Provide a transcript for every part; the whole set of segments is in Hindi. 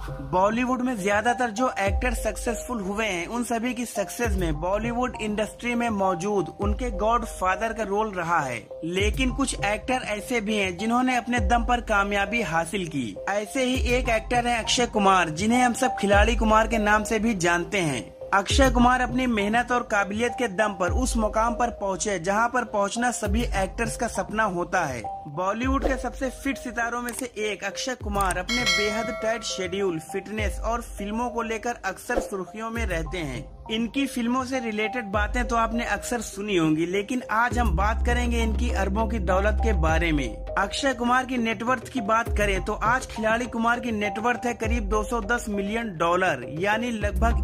बॉलीवुड में ज्यादातर जो एक्टर सक्सेसफुल हुए हैं उन सभी की सक्सेस में बॉलीवुड इंडस्ट्री में मौजूद उनके गॉड फादर का रोल रहा है। लेकिन कुछ एक्टर ऐसे भी हैं जिन्होंने अपने दम पर कामयाबी हासिल की। ऐसे ही एक एक्टर हैं अक्षय कुमार, जिन्हें हम सब खिलाड़ी कुमार के नाम से भी जानते हैं। अक्षय कुमार अपनी मेहनत और काबिलियत के दम पर उस मुकाम पर पहुंचे जहां पर पहुंचना सभी एक्टर्स का सपना होता है। बॉलीवुड के सबसे फिट सितारों में से एक अक्षय कुमार अपने बेहद टाइट शेड्यूल, फिटनेस और फिल्मों को लेकर अक्सर सुर्खियों में रहते हैं। इनकी फिल्मों से रिलेटेड बातें तो आपने अक्सर सुनी होंगी, लेकिन आज हम बात करेंगे इनकी अरबों की दौलत के बारे में। अक्षय कुमार की नेटवर्थ की बात करें तो आज खिलाड़ी कुमार की नेटवर्थ है करीब $210 मिलियन, यानी लगभग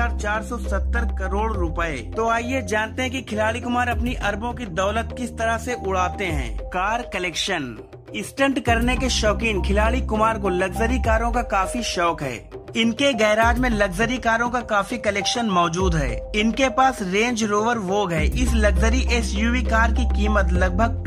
1470 करोड़ रुपए। तो आइए जानते हैं कि खिलाड़ी कुमार अपनी अरबों की दौलत किस तरह से उड़ाते हैं। Car collection. स्टंट करने के शौकीन खिलाड़ी कुमार को लग्जरी कारों का काफी शौक है। इनके गैराज में लग्जरी कारों का काफी कलेक्शन मौजूद है। इनके पास रेंज रोवर वोग है। इस लग्जरी एसयूवी कार की कीमत लगभग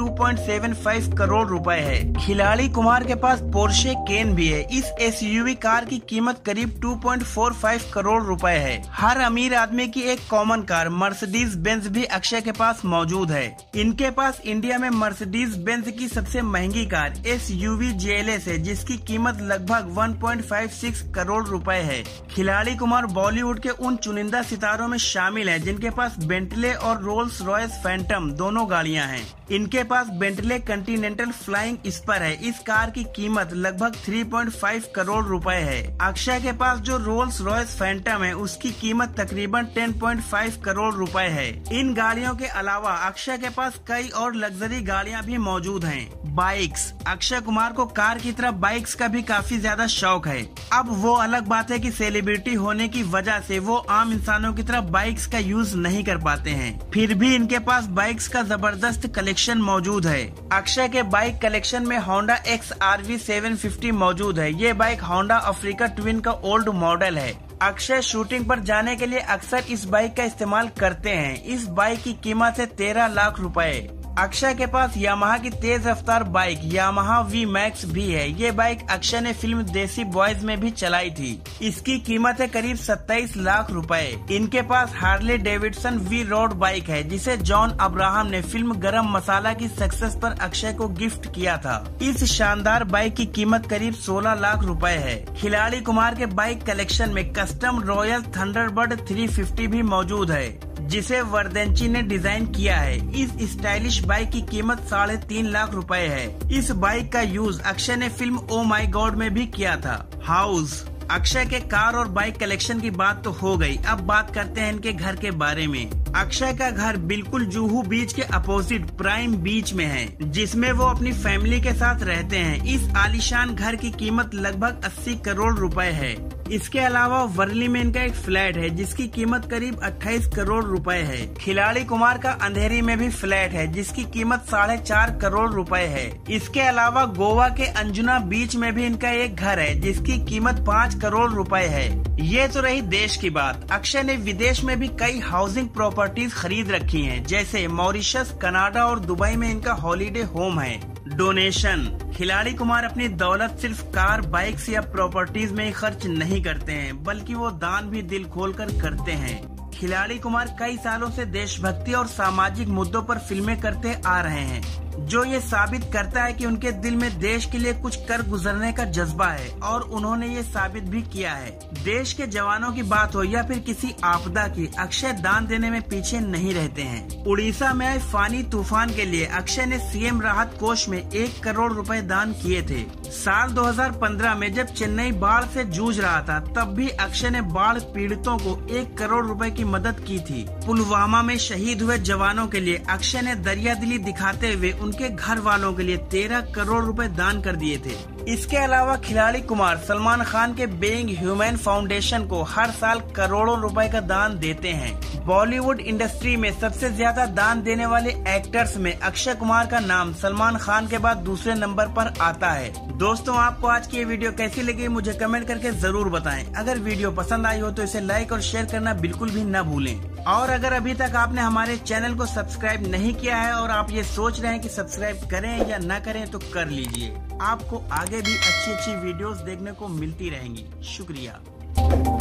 2.75 करोड़ रुपए है। खिलाड़ी कुमार के पास पोर्शे केन भी है। इस एसयूवी कार की कीमत करीब 2.45 करोड़ रुपए है। हर अमीर आदमी की एक कॉमन कार मर्सिडीज बेंज भी अक्षय के पास मौजूद है। इनके पास इंडिया में मर्सिडीज बेंज की सबसे महंगी कार एसयूवी जेएलएस है, जिसकी कीमत लगभग 1.56 करोड़ रुपए है। खिलाड़ी कुमार बॉलीवुड के उन चुनिंदा सितारों में शामिल हैं जिनके पास बेंटले और रोल्स रॉयस फैंटम दोनों गाड़ियां हैं। इनके पास बेंटले कंटिनेंटल फ्लाइंग स्पर है। इस कार की कीमत लगभग 3.5 करोड़ रुपए है। अक्षय के पास जो रोल्स रॉयस फैंटम है उसकी कीमत तकरीबन 10.5 करोड़ रुपए है। इन गाड़ियों के अलावा अक्षय के पास कई और लग्जरी गाड़ियां भी मौजूद हैं। बाइक्स। अक्षय कुमार को कार की तरह बाइक्स का भी काफी ज्यादा शौक है। अब वो अलग बात है कि सेलिब्रिटी होने की वजह से वो आम इंसानों की तरह बाइक्स का यूज नहीं कर पाते हैं, फिर भी इनके पास बाइक्स का जबरदस्त कलेक्शन मौजूद है। अक्षय के बाइक कलेक्शन में होंडा XRV 750 मौजूद है। ये बाइक होंडा अफ्रीका ट्विन का ओल्ड मॉडल है। अक्षय शूटिंग पर जाने के लिए अक्सर इस बाइक का इस्तेमाल करते हैं। इस बाइक की कीमत है 13 लाख रुपए। अक्षय के पास यामाहा की तेज रफ्तार बाइक यामाहा V Max भी है। ये बाइक अक्षय ने फिल्म देसी बॉयज में भी चलाई थी। इसकी कीमत है करीब 27 लाख रुपए। इनके पास Harley Davidson V Road bike है, जिसे जॉन अब्राहम ने फिल्म गरम मसाला की सक्सेस पर अक्षय को गिफ्ट किया था। इस शानदार बाइक की कीमत करीब 16 लाख रुपए है। खिलाड़ी कुमार के बाइक कलेक्शन में कस्टम रॉयल थंडरबर्ड 350 भी मौजूद है, जिसे वर्देंची ने डिजाइन किया है। इस स्टाइलिश बाइक की कीमत 3.5 लाख रुपए है। इस बाइक का यूज अक्षय ने फिल्म ओ माई गॉड में भी किया था। हाउस। अक्षय के कार और बाइक कलेक्शन की बात तो हो गई, अब बात करते हैं इनके घर के बारे में। अक्षय का घर बिल्कुल जुहू बीच के अपोजिट प्राइम बीच में है, जिसमें वो अपनी फैमिली के साथ रहते हैं। इस आलीशान घर की कीमत लगभग 80 करोड़ रुपए है। इसके अलावा वर्ली में इनका एक फ्लैट है जिसकी कीमत करीब 28 करोड़ रुपए है। खिलाड़ी कुमार का अंधेरी में भी फ्लैट है जिसकी कीमत 4.5 करोड़ रुपए है। इसके अलावा गोवा के अंजुना बीच में भी इनका एक घर है जिसकी कीमत 5 करोड़ रुपए है। ये तो रही देश की बात। अक्षय ने विदेश में भी कई हाउसिंग प्रॉपर्टीज खरीद रखी हैं, जैसे मॉरिशस, कनाडा और दुबई में इनका हॉलीडे होम है। डोनेशन। खिलाड़ी कुमार अपनी दौलत सिर्फ कार, बाइक्स या प्रॉपर्टीज में ही खर्च नहीं करते हैं, बल्कि वो दान भी दिल खोलकर करते हैं। खिलाड़ी कुमार कई सालों से देशभक्ति और सामाजिक मुद्दों पर फिल्में करते आ रहे हैं, जो ये साबित करता है कि उनके दिल में देश के लिए कुछ कर गुजरने का जज्बा है, और उन्होंने ये साबित भी किया है। देश के जवानों की बात हो या फिर किसी आपदा की, अक्षय दान देने में पीछे नहीं रहते हैं। उड़ीसा में आए फानी तूफान के लिए अक्षय ने सीएम राहत कोष में 1 करोड़ रुपए दान किए थे। साल 2015 में जब चेन्नई बाढ़ से जूझ रहा था, तब भी अक्षय ने बाढ़ पीड़ितों को 1 करोड़ रुपए की मदद की थी। पुलवामा में शहीद हुए जवानों के लिए अक्षय ने दरियादिली दिखाते हुए उनके घर वालों के लिए 13 करोड़ रुपए दान कर दिए थे। इसके अलावा खिलाड़ी कुमार सलमान खान के बीइंग ह्यूमन फाउंडेशन को हर साल करोड़ों रुपए का दान देते हैं। बॉलीवुड इंडस्ट्री में सबसे ज्यादा दान देने वाले एक्टर्स में अक्षय कुमार का नाम सलमान खान के बाद दूसरे नंबर पर आता है। दोस्तों, आपको आज की ये वीडियो कैसी लगी मुझे कमेंट करके जरूर बताएं। अगर वीडियो पसंद आई हो तो इसे लाइक और शेयर करना बिल्कुल भी न भूलें। और अगर अभी तक आपने हमारे चैनल को सब्सक्राइब नहीं किया है और आप ये सोच रहे हैं कि सब्सक्राइब करें या न करें, तो कर लीजिए। आपको आगे भी अच्छी अच्छी वीडियोस देखने को मिलती रहेंगी। शुक्रिया।